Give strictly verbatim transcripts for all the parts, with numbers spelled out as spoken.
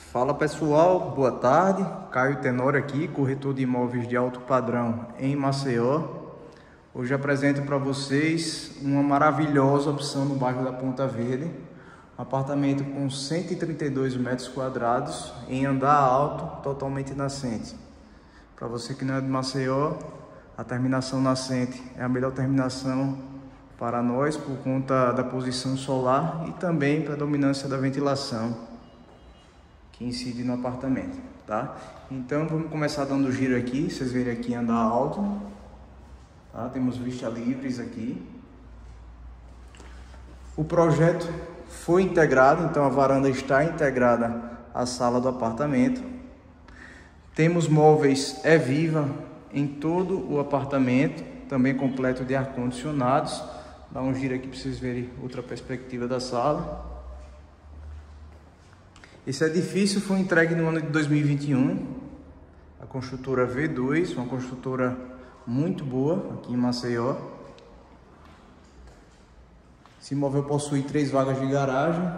Fala pessoal, boa tarde. Caio Tenório aqui, corretor de imóveis de alto padrão em Maceió. Hoje apresento para vocês uma maravilhosa opção no bairro da Ponta Verde. Um apartamento com cento e trinta e dois metros quadrados em andar alto, totalmente nascente. Para você que não é de Maceió, a terminação nascente é a melhor terminação para nós por conta da posição solar e também para a dominância da ventilação que incide no apartamento, tá? Então vamos começar dando giro aqui, vocês verem aqui andar alto, tá? Temos vista livres aqui. O projeto foi integrado, então a varanda está integrada à sala do apartamento. Temos móveis E-Viva em todo o apartamento, também completo de ar-condicionados. Dá um giro aqui para vocês verem outra perspectiva da sala. Esse edifício foi entregue no ano de dois mil e vinte e um, a construtora V dois, uma construtora muito boa aqui em Maceió. Esse imóvel possui três vagas de garagem.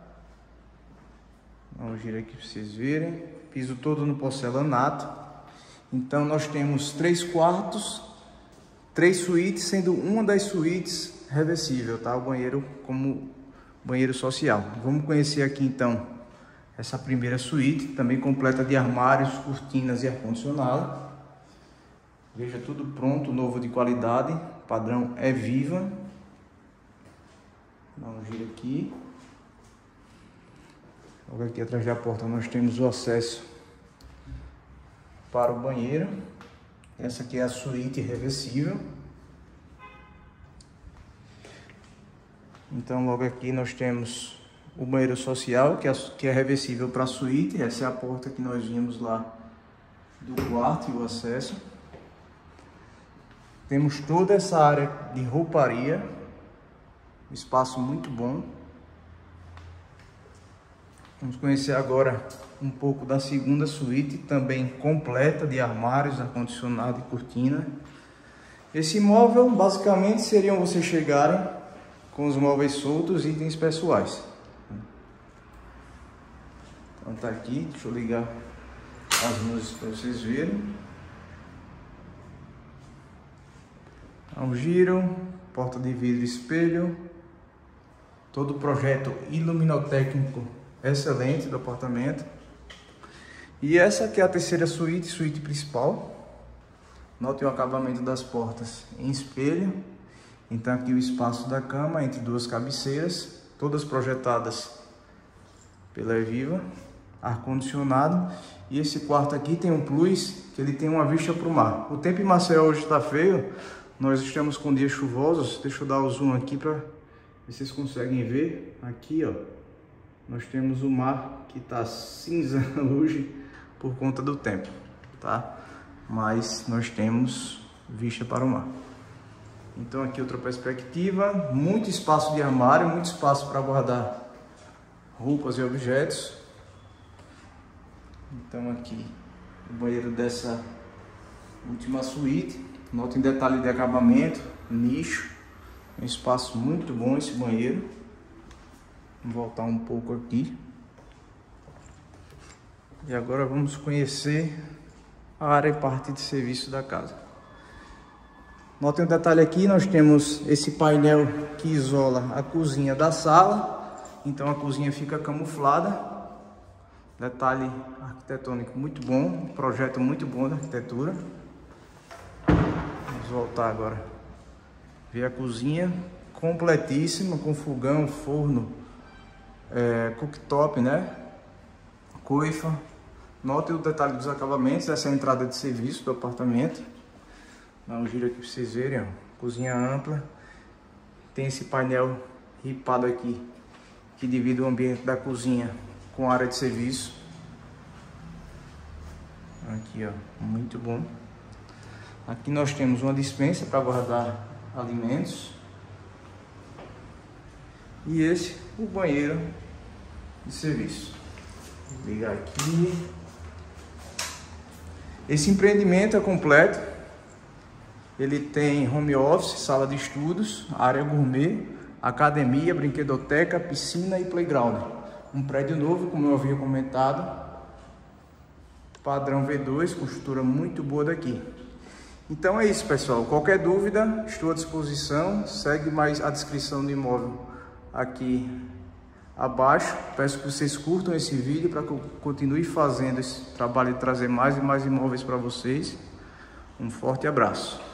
Vamos girar aqui para vocês verem. Piso todo no porcelanato. Então nós temos três quartos, três suítes, sendo uma das suítes reversível, tá? O banheiro como banheiro social. Vamos conhecer aqui então essa primeira suíte, também completa de armários, cortinas e ar-condicionado. Veja, tudo pronto, novo de qualidade, padrão E-Viva. Dá um giro aqui. Logo aqui atrás da porta nós temos o acesso para o banheiro. Essa aqui é a suíte reversível. Então logo aqui nós temos o banheiro social, que é, que é reversível para a suíte. Essa é a porta que nós vimos lá do quarto e o acesso. Temos toda essa área de rouparia, espaço muito bom. Vamos conhecer agora um pouco da segunda suíte, também completa de armários, ar-condicionado e cortina. Esse imóvel basicamente seriam vocês chegarem com os móveis soltos e itens pessoais. Então tá aqui, deixa eu ligar as luzes para vocês verem. Um giro, porta de vidro, espelho. Todo o projeto iluminotécnico excelente do apartamento. E essa aqui é a terceira suíte, suíte principal. Note o acabamento das portas em espelho. Então aqui o espaço da cama entre duas cabeceiras, todas projetadas pela E-Viva. Ar-condicionado. E esse quarto aqui tem um plus, que ele tem uma vista para o mar. O tempo em Maceió hoje está feio, nós estamos com dias chuvosos. Deixa eu dar o zoom aqui para vocês conseguem ver. Aqui ó, nós temos o mar que está cinza hoje por conta do tempo, tá? Mas nós temos vista para o mar. Então aqui outra perspectiva, muito espaço de armário, muito espaço para guardar roupas e objetos. Então aqui o banheiro dessa última suíte. Notem detalhe de acabamento, nicho. Um espaço muito bom esse banheiro. Vou voltar um pouco aqui. E agora vamos conhecer a área e parte de serviço da casa. Notem um detalhe aqui, nós temos esse painel que isola a cozinha da sala. Então a cozinha fica camuflada. Detalhe arquitetônico muito bom, projeto muito bom da arquitetura. Vamos voltar agora. Ver a cozinha completíssima, com fogão, forno, é, cooktop, né? Coifa. Note o detalhe dos acabamentos, essa é a entrada de serviço do apartamento. Dá um giro aqui para vocês verem, ó. Cozinha ampla. Tem esse painel ripado aqui, que divide o ambiente da cozinha com a área de serviço. Aqui ó, muito bom. Aqui nós temos uma despensa para guardar alimentos. E esse o banheiro de serviço. Vou ligar aqui. Esse empreendimento é completo. Ele tem home office, sala de estudos, área gourmet, academia, brinquedoteca, piscina e playground. Um prédio novo, como eu havia comentado, padrão V dois, com estrutura muito boa daqui. Então é isso, pessoal. Qualquer dúvida, estou à disposição. Segue mais a descrição do imóvel aqui abaixo. Peço que vocês curtam esse vídeo para que eu continue fazendo esse trabalho de trazer mais e mais imóveis para vocês. Um forte abraço.